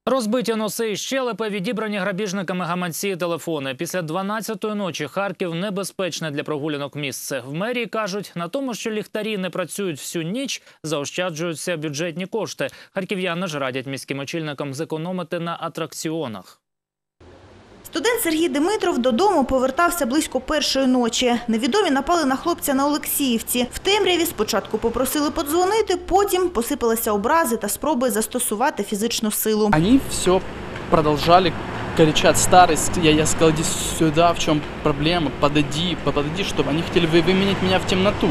Розбиті носи і щелепи, відібрані грабіжниками гаманці і телефони. Після 12-ї ночі Харків – небезпечне для прогулянок місце. В мерії кажуть, на тому, що ліхтарі не працюють всю ніч, заощаджуються бюджетні кошти. Харків'яни ж радять міським очільникам зекономити на атракціонах. Студент Сергій Димитров додому повертався близько першої ночі. Невідомі напали на хлопця на Олексіївці. В темряві спочатку попросили подзвонити, потім посипалися образи та спроби застосувати фізичну силу. Вони все продовжували кричать: старость, я сказал, иди сюда, в чем проблема, подойди, чтобы они хотели выменять меня в темноту,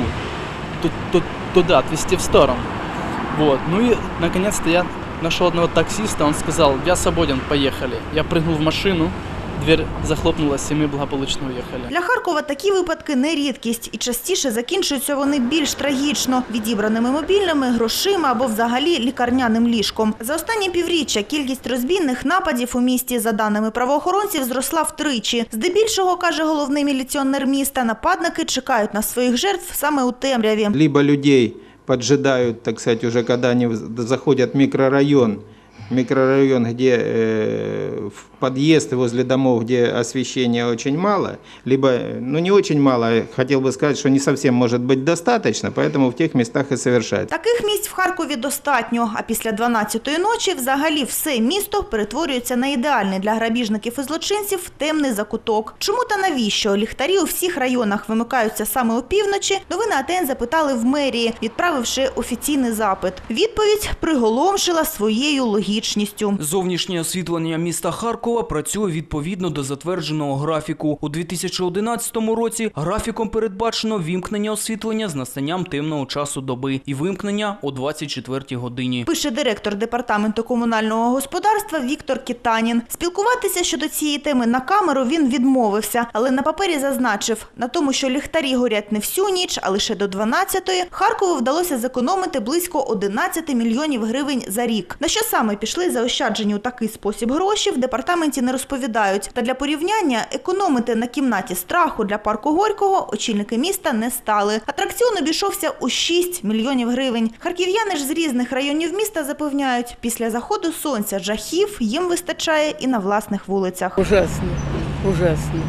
туда, отвезти в сторону. Вот. Ну и наконец-то я нашел одного таксиста, он сказал: я свободен, поехали. Я прыгнул в машину. Двір захлопнулася, і ми благополучно уїхали. Для Харкова такі випадки не рідкість. І частіше закінчуються вони більш трагічно – відібраними мобільними, грошима або взагалі лікарняним ліжком. За останні півріччя кількість розбійних нападів у місті, за даними правоохоронців, зросла втричі. Здебільшого, каже головний міліціонер міста, нападники чекають на своїх жертв саме у темряві. Либо людей поджидають, так сказати, уже коли вони заходять в микрорайон, где в подъезд возле домов, где освещения очень мало, либо, ну не очень мало, хотел бы сказать, что не совсем может быть достаточно, поэтому в тех местах и совершают. Таких місць в Харкові достатньо, а після 12-ї ночі взагалі все місто перетворюється на ідеальний для грабіжників і злочинців темний закуток. Чому та навіщо ліхтарі у всіх районах вимикаються саме опівночі, новини АТН запитали в мерії, відправивши офіційний запит. Відповідь приголомшила своєю логічністю. Зовнішнє освітлення міста Харкова працює відповідно до затвердженого графіку. У 2011 році графіком передбачено вімкнення освітлення з настанням темного часу доби і вимкнення о 24-й годині. Пише директор департаменту комунального господарства Віктор Кітанін. Спілкуватися щодо цієї теми на камеру він відмовився, але на папері зазначив, на тому, що ліхтарі горять не всю ніч, а лише до 12-ї, Харкову вдалося зекономити близько 11 мільйонів гривень за рік. На що саме пішли заощаджені у такий спосіб гроші, в департаменті не розповідають. Та для порівняння, економити на кімнаті страху для парку Горького очільники міста не стали. Атракціон обійшовся у 6 мільйонів гривень. Харків'яни ж з різних районів міста запевняють, після заходу сонця жахів їм вистачає і на власних вулицях. Ужасно, ужасно.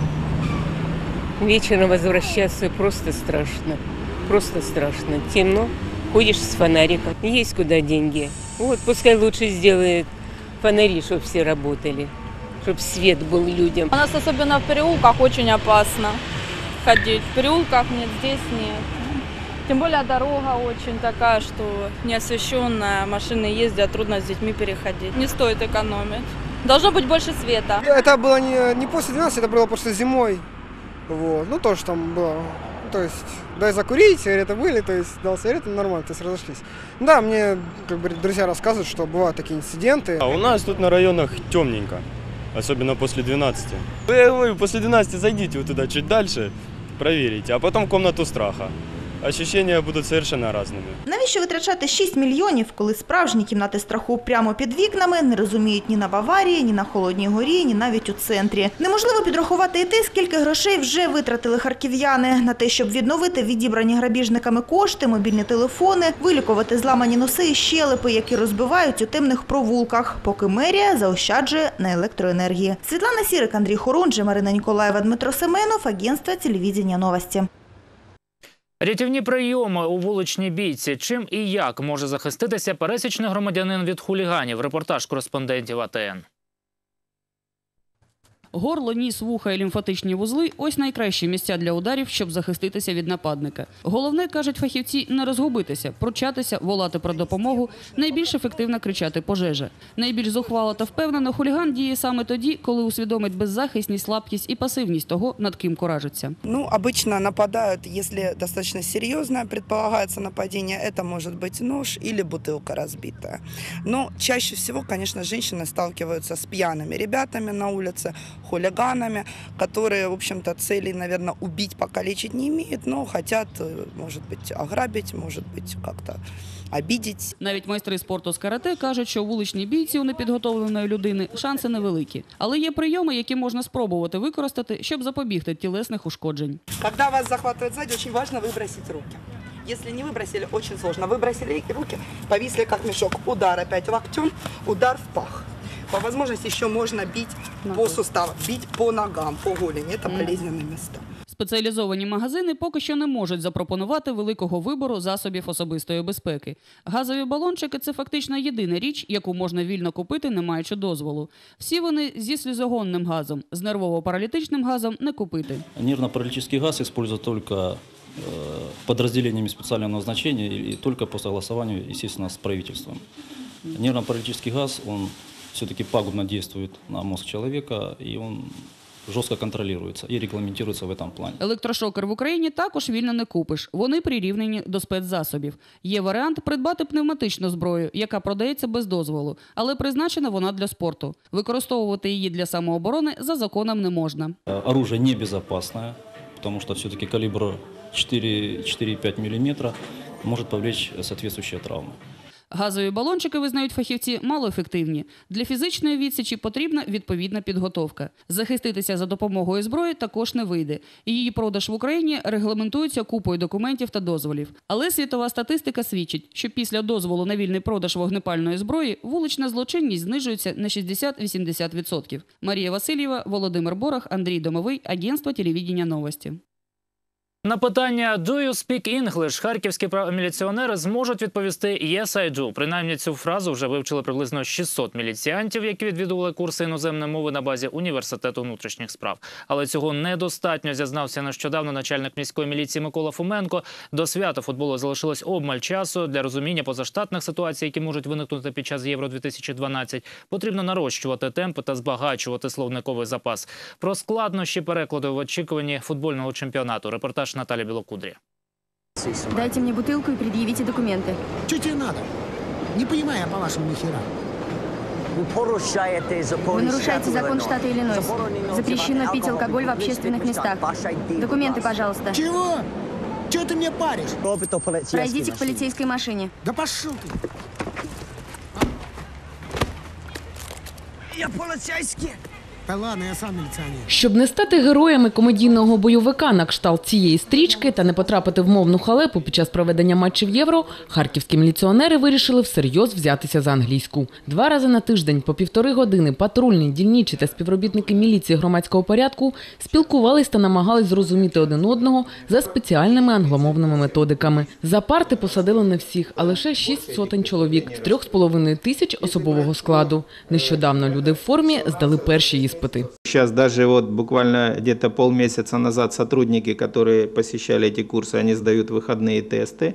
Вечером возвращаться просто страшно. Просто страшно. Темно, ходишь с фонариком. Есть куда деньги. Вот пускай лучше сделает фонари, чтобы все работали, чтобы свет был людям. У нас особенно в переулках очень опасно ходить. В переулках нет, здесь нет. Тем более дорога очень такая, что неосвещенная, машины ездят, трудно с детьми переходить. Не стоит экономить. Должно быть больше света. Это было не после 12, это было просто зимой. Вот. Ну тоже там было. То есть, дай закурить, сигареты были, то есть дал сигареты, нормально, то есть разошлись. Да, мне как бы друзья рассказывают, что бывают такие инциденты. А у нас тут на районах темненько, особенно после 12. Вы после 12 зайдите вот туда чуть дальше, проверите, а потом в комнату страха. Ощущения будуть совершенно різними. Навіщо витрачати 6 мільйонів, коли справжні кімнати страху прямо під вікнами не розуміють ні на Баварії, ні на Холодній горі, ні навіть у центрі. Неможливо підрахувати і те, скільки грошей вже витратили харків'яни на те, щоб відновити відібрані грабіжниками кошти, мобільні телефони, вилікувати зламані носи і щелепи, які розбивають у темних провулках, поки мерія заощаджує на електроенергії. Світлана Сірик, Андрій Хорунжий, Марина Ніколаєва, Дмитро Семенов, агентство телевізія «Новості». Рятівні прийоми у вуличній бійці. Чим і як може захиститися пересічний громадянин від хуліганів? Репортаж кореспондентів АТН. Горло, ніс, вуха і лімфатичні вузли – ось найкращі місця для ударів, щоб захиститися від нападника. Головне, кажуть фахівці, не розгубитися, пручатися, волати про допомогу, найбільш ефективно кричати «пожежа». Найбільш зухвало та впевнено хуліган діє саме тоді, коли усвідомить беззахисність, слабкість і пасивність того, над ким куражиться. Ну, обычно нападают, если достаточно серьезное предполагается нападение, это может быть нож или бутылка разбитая. Но чаще всего, конечно, женщины сталкиваются с пьяными ребятами на улице, хулиганами, которые, в общем-то, целей, наверное, убить, покалечить не имеют, но хотят, может быть, ограбить, может быть, как-то обидеть. Навіть майстри спорту з карате кажуть, що у вуличній бійці у непідготовленої людини шанси невеликі. Але є прийоми, які можна спробувати використати, щоб запобігти тілесних ушкоджень. Когда вас захватывают сзади, очень важно выбросить руки. Если не выбросили, очень сложно. Выбросили руки, повисли как мешок. Удар опять локтем, удар в пах. По возможности еще можно бить по суставам, бить по ногам, по голени. Это болезненные места. Спеціалізовані магазини поки що не можуть запропонувати великого вибору засобів особистої безпеки. Газові балончики – це фактично єдина річ, яку можна вільно купити, не маючи дозволу. Всі вони зі слізогонним газом, з нервово-паралітичним газом не купити. Нервно-паралитический газ используют только подразделениями специального назначения и только по согласованию, естественно, с правительством. Нервно-паралитический газ, он все-таки пагубно действует на мозг человека, и он жорстко контролюється і регламентується в цьому плані. Електрошокер в Україні також вільно не купиш. Вони прирівнені до спецзасобів. Є варіант придбати пневматичну зброю, яка продається без дозволу, але призначена вона для спорту. Використовувати її для самооборони за законом не можна. Оружие небезопасне, тому що все-таки калібр 4,5 мм може повлечь соответствующие травми. Газові балончики, визнають фахівці, малоефективні. Для фізичної відсічі потрібна відповідна підготовка. Захиститися за допомогою зброї також не вийде. І її продаж в Україні регламентується купою документів та дозволів. Але світова статистика свідчить, що після дозволу на вільний продаж вогнепальної зброї вулична злочинність знижується на 60-80%. Марія Васильєва, Володимир Борах, Андрій Домовий, Агентство телевидения новості. На питання «Do you speak English?» харківські міліціонери зможуть відповісти «Yes, I do». Принаймні цю фразу вже вивчили приблизно 600 міліціантів, які відвідували курси іноземної мови на базі Університету внутрішніх справ. Але цього недостатньо, зізнався нещодавно начальник міської міліції Микола Фоменко. До свята футболу залишилось обмаль часу. Для розуміння позаштатних ситуацій, які можуть виникнути під час Євро-2012, потрібно нарощувати темпи та збагачувати словниковий запас. Про складнощі перекладу в очікуванні футбольного чемпіонату. Репортаж Наталья Белокудря. Дайте мне бутылку и предъявите документы. Что тебе надо? Не понимаю, по-вашему, нихера. Вы нарушаете закон штата Иллинойс. Запрещено пить алкоголь в общественных местах. Документы, пожалуйста. Чего? Чего ты мне паришь? Пройдите к полицейской машине. Да пошел ты. Я полицейский. Та ладно, я сам міліціонер. Щоб не стати героями комедійного бойовика на кшталт цієї стрічки та не потрапити в мовну халепу під час проведення матчів Євро, харківські міліціонери вирішили всерйоз взятися за англійську. 2 рази на тиждень по 1,5 години патрульні, дільничі та співробітники міліції громадського порядку спілкувались та намагались зрозуміти один одного за спеціальними англомовними методиками. За парти посадили не всіх, а лише 600 чоловік з 3,5 тисяч особового складу. Нещодавно люди в формі здали перші іспити. Сейчас даже вот буквально где-то полмесяца назад сотрудники, которые посещали эти курсы, они сдают выходные тесты.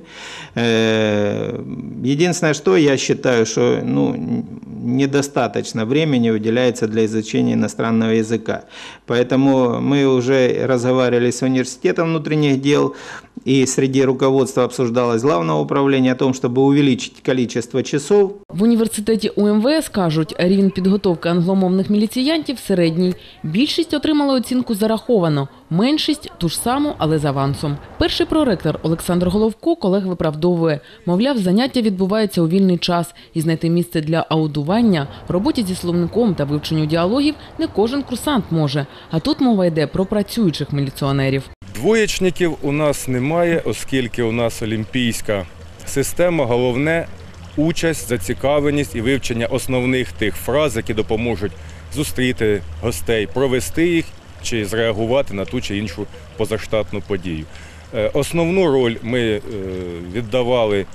Единственное, что я считаю, что недостаточно времени уделяется для изучения иностранного языка. Поэтому мы уже разговаривали с университетом внутренних дел, и среди руководства обсуждалось главного управления о том, чтобы увеличить количество часов. В університеті УМВС кажуть, рівень підготовки англомовних міліціянтів середній. Більшість отримала оцінку зараховано, меншість – ту ж саму, але з авансом. Перший проректор Олександр Головко колег виправдовує. Мовляв, заняття відбуваються у вільний час, і знайти місце для аудування, роботі зі словником та вивченню діалогів не кожен курсант може. А тут мова йде про працюючих міліціонерів. Двоєчників у нас немає, оскільки у нас олімпійська система. Головне – участь, зацікавленість і вивчення основних тих фраз, які допоможуть зустріти гостей, провести їх чи зреагувати на ту чи іншу позаштатну подію. Основну роль ми віддавали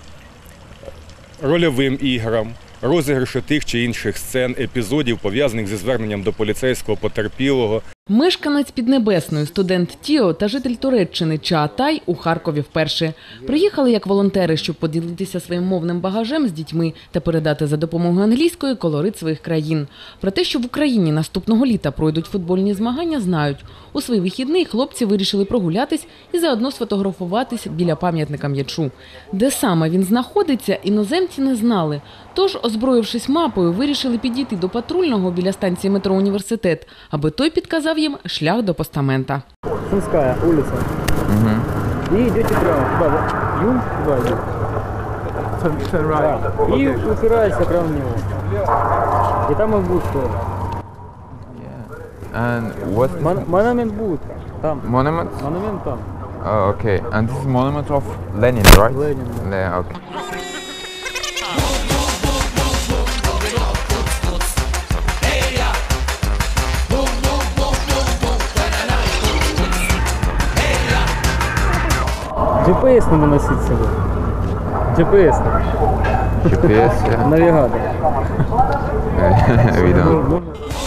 рольовим іграм, розіграшу тих чи інших сцен, епізодів, пов'язаних зі зверненням до поліцейського потерпілого. Мешканець Піднебесної, студент Тіо та житель Туреччини Чаатай у Харкові вперше. Приїхали як волонтери, щоб поділитися своїм мовним багажем з дітьми та передати за допомогою англійської колорит своїх країн. Про те, що в Україні наступного літа пройдуть футбольні змагання, знають. У свої вихідні хлопці вирішили прогулятись і заодно сфотографуватись біля пам'ятника м'ячу. Де саме він знаходиться, іноземці не знали. Тож, озброївшись мапою, вирішили підійти до патрульного біля станції метро «Університет», аби той підказав їм шлях до постамента. Сумская улица. И идете прямо. Туда, Юн, туда идете. И упираешься прямо в него. И там и будет стоять. And what? Монумент будет там. Monument? Монумент там. Oh, okay. And this is monument of Lenin, right? Lenin. Yeah, okay. GPS надо носить с собой. GPS. GPS, yeah. Навигатор. We don't.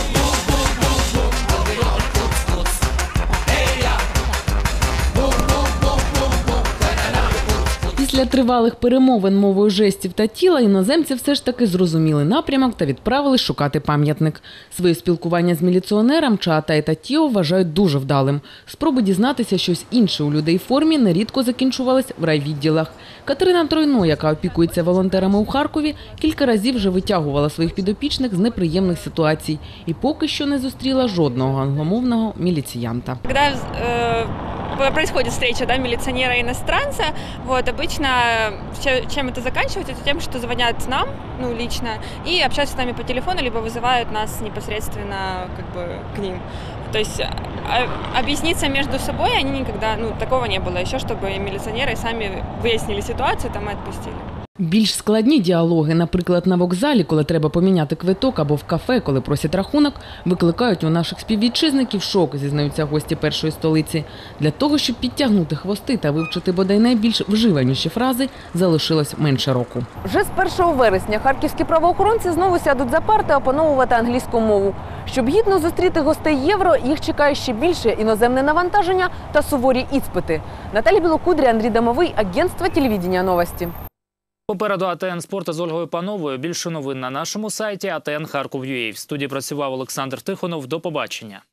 Після тривалих перемовин мовою жестів та тіла іноземці все ж таки зрозуміли напрямок та відправились шукати пам'ятник. Своє спілкування з міліціонером Чаатай та Тіо вважають дуже вдалим. Спроби дізнатися щось інше у людей в формі нерідко закінчувались в райвідділах. Катерина Тройно, яка опікується волонтерами у Харкові, кілька разів вже витягувала своїх підопічних з неприємних ситуацій і поки що не зустріла жодного англомовного міліціянта. Происходит встреча, да, милиционера-иностранца, вот, обычно чем это заканчивается, это тем, что звонят нам, ну, лично, и общаются с нами по телефону, либо вызывают нас непосредственно, как бы, к ним. То есть объясниться между собой они никогда, ну, такого не было еще, чтобы милиционеры сами выяснили ситуацию, там и отпустили. Більш складні діалоги, наприклад, на вокзалі, коли треба поміняти квиток, або в кафе, коли просять рахунок, викликають у наших співвітчизників шок, зізнаються гості першої столиці. Для того, щоб підтягнути хвости та вивчити бодай найбільш вживаніші фрази, залишилось менше року. Вже з 1 вересня харківські правоохоронці знову сядуть за парти опановувати англійську мову. Щоб гідно зустріти гостей євро, їх чекає ще більше іноземне навантаження та суворі іспити. Наталя Білокудря, Андрій Домовий, агентство телевидения «Новості». Попереду АТН «Спорт» з Ольгою Пановою. Більше новин на нашому сайті atn.kharkov.ua. В студії працював Олександр Тихонов. До побачення.